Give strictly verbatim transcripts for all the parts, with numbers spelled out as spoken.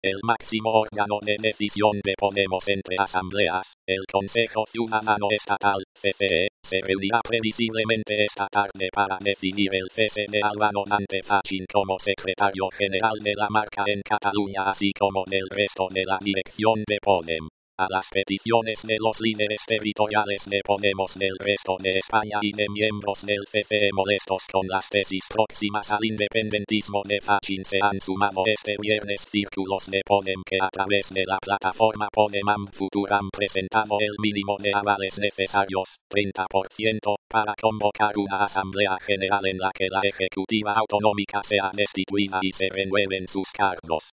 El máximo órgano de decisión de Podemos entre asambleas, el Consejo Ciudadano Estatal, C C E, se reunirá previsiblemente esta tarde para decidir el cese de Albano Dante Fachin como secretario general de la marca en Cataluña, así como del resto de la dirección de Podem. A las peticiones de los líderes territoriales de Podemos del resto de España y de miembros del C C E molestos con las tesis próximas al independentismo de Fachin se han sumado este viernes círculos de Podem que a través de la plataforma Podem Futur han presentado el mínimo de avales necesarios, treinta por ciento, para convocar una asamblea general en la que la ejecutiva autonómica sea destituida y se renueven sus cargos.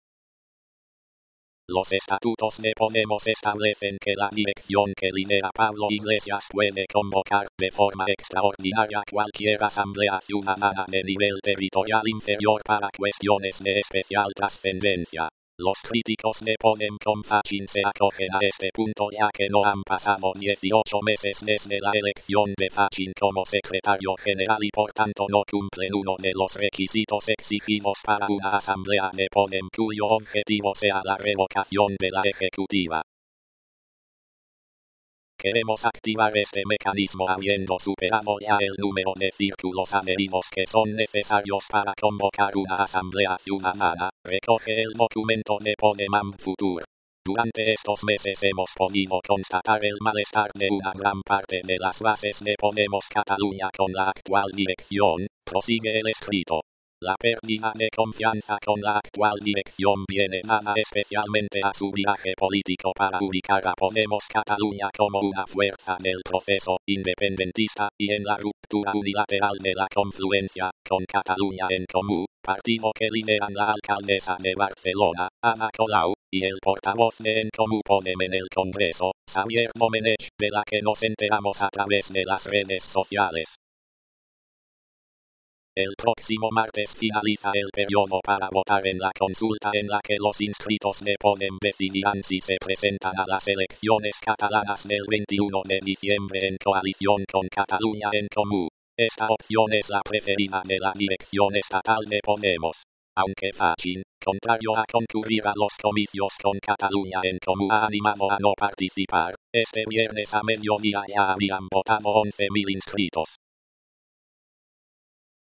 Los estatutos de Podemos establecen que la dirección que lidera Pablo Iglesias puede convocar de forma extraordinaria cualquier asamblea ciudadana de nivel territorial inferior para cuestiones de especial trascendencia. Los críticos de Podem con Fachin se acogen a este punto ya que no han pasado dieciocho meses desde la elección de Fachin como secretario general y por tanto no cumplen uno de los requisitos exigidos para una asamblea de Podem cuyo objetivo sea la revocación de la ejecutiva. Queremos activar este mecanismo habiendo superado ya el número de círculos adheridos que son necesarios para convocar una asamblea ciudadana, recoge el documento de Podem Futur. Durante estos meses hemos podido constatar el malestar de una gran parte de las bases de Podemos Cataluña con la actual dirección, prosigue el escrito. La pérdida de confianza con la actual dirección viene dada especialmente a su viaje político para ubicar a Podemos Cataluña como una fuerza del proceso independentista y en la ruptura unilateral de la confluencia con Cataluña en Comú, partido que lideran la alcaldesa de Barcelona, Ada Colau, y el portavoz de En Comú Podem en el Congreso, Xavier Domenech, de la que nos enteramos a través de las redes sociales. El próximo martes finaliza el periodo para votar en la consulta en la que los inscritos de Podem decidirán si se presentan a las elecciones catalanas del veintiuno de diciembre en coalición con Cataluña en Comú. Esta opción es la preferida de la dirección estatal de Podemos. Aunque Fachin, contrario a concurrir a los comicios con Cataluña en Comú, ha animado a no participar, este viernes a mediodía ya habían votado once mil inscritos.